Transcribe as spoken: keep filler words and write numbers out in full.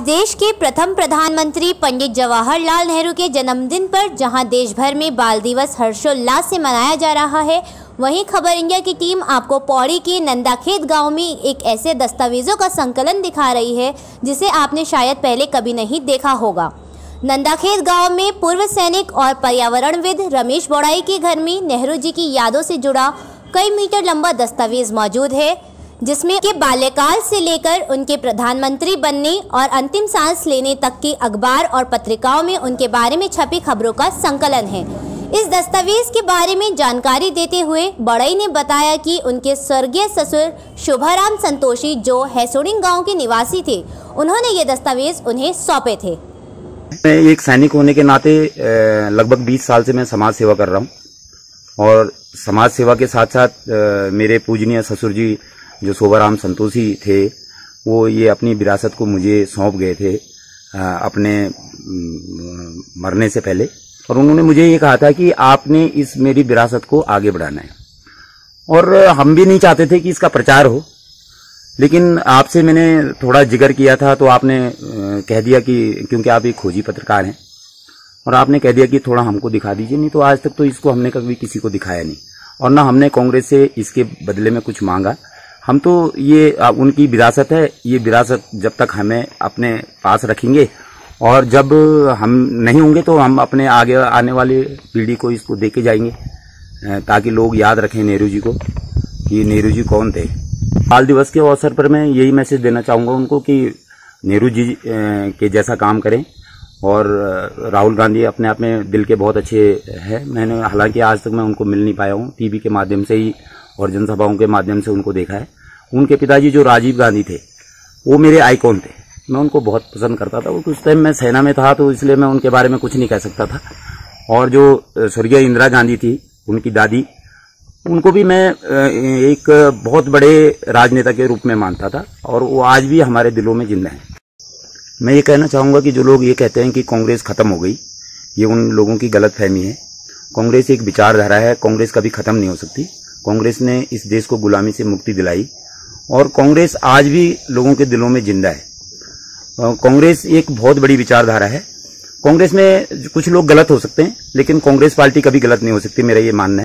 देश के प्रथम प्रधानमंत्री पंडित जवाहरलाल नेहरू के जन्मदिन पर जहां देश भर में बाल दिवस हर्षोल्लास से मनाया जा रहा है, वहीं खबर इंडिया की टीम आपको पौड़ी के नंदाखेत गांव में एक ऐसे दस्तावेजों का संकलन दिखा रही है जिसे आपने शायद पहले कभी नहीं देखा होगा। नंदाखेत गांव में पूर्व सैनिक और पर्यावरणविद रमेश बोड़ाई के घर में नेहरू जी की यादों से जुड़ा कई मीटर लंबा दस्तावेज मौजूद है, जिसमें के बाल्यकाल से लेकर उनके प्रधानमंत्री बनने और अंतिम सांस लेने तक के अखबार और पत्रिकाओं में उनके बारे में छपी खबरों का संकलन है। इस दस्तावेज के बारे में जानकारी देते हुए बोड़ाई ने बताया कि उनके स्वर्गीय ससुर शोभाराम संतोषी, जो हैसोडिंग गांव के निवासी थे, उन्होंने ये दस्तावेज उन्हें सौंपे थे। मैं एक सैनिक होने के नाते लगभग बीस साल से मैं समाज सेवा कर रहा हूँ और समाज सेवा के साथ साथ मेरे पूजनीय ससुर जी जो शोभाराम संतोषी थे, वो ये अपनी विरासत को मुझे सौंप गए थे अपने मरने से पहले, और उन्होंने मुझे ये कहा था कि आपने इस मेरी विरासत को आगे बढ़ाना है। और हम भी नहीं चाहते थे कि इसका प्रचार हो, लेकिन आपसे मैंने थोड़ा जिक्र किया था तो आपने कह दिया कि क्योंकि आप एक खोजी पत्रकार हैं और आपने कह दिया कि थोड़ा हमको दिखा दीजिए। नहीं तो आज तक तो इसको हमने कभी किसी को दिखाया नहीं और ना हमने कांग्रेस से इसके बदले में कुछ मांगा। हम तो ये उनकी विरासत है, ये विरासत जब तक हमें अपने पास रखेंगे और जब हम नहीं होंगे तो हम अपने आगे आने वाली पीढ़ी को इसको दे के जाएंगे, ताकि लोग याद रखें नेहरू जी को कि नेहरू जी कौन थे। बाल दिवस के अवसर पर मैं यही मैसेज देना चाहूंगा उनको कि नेहरू जी के जैसा काम करें। और राहुल गांधी अपने आप में दिल के बहुत अच्छे हैं। मैंने हालांकि आज तक मैं उनको मिल नहीं पाया हूँ, टीवी के माध्यम से ही और जनसभाओं के माध्यम से उनको देखा है। उनके पिताजी जो राजीव गांधी थे, वो मेरे आइकॉन थे, मैं उनको बहुत पसंद करता था। उस टाइम मैं सेना में था तो इसलिए मैं उनके बारे में कुछ नहीं कह सकता था। और जो स्वर्गीय इंदिरा गांधी थी, उनकी दादी, उनको भी मैं एक बहुत बड़े राजनेता के रूप में मानता था और वो आज भी हमारे दिलों में जिंदा है। मैं ये कहना चाहूंगा कि जो लोग ये कहते हैं कि कांग्रेस खत्म हो गई, ये उन लोगों की गलतफहमी है। कांग्रेस एक विचारधारा है, कांग्रेस कभी खत्म नहीं हो सकती। कांग्रेस ने इस देश को गुलामी से मुक्ति दिलाई और कांग्रेस आज भी लोगों के दिलों में जिंदा है। कांग्रेस एक बहुत बड़ी विचारधारा है। कांग्रेस में कुछ लोग गलत हो सकते हैं, लेकिन कांग्रेस पार्टी कभी गलत नहीं हो सकती, मेरा ये मानना है।